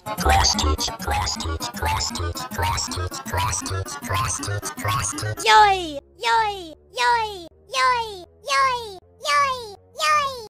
Class teach, class teach, class teach, class teach, class teach, class teach, class teach. Yoi! Yoi! Yoi!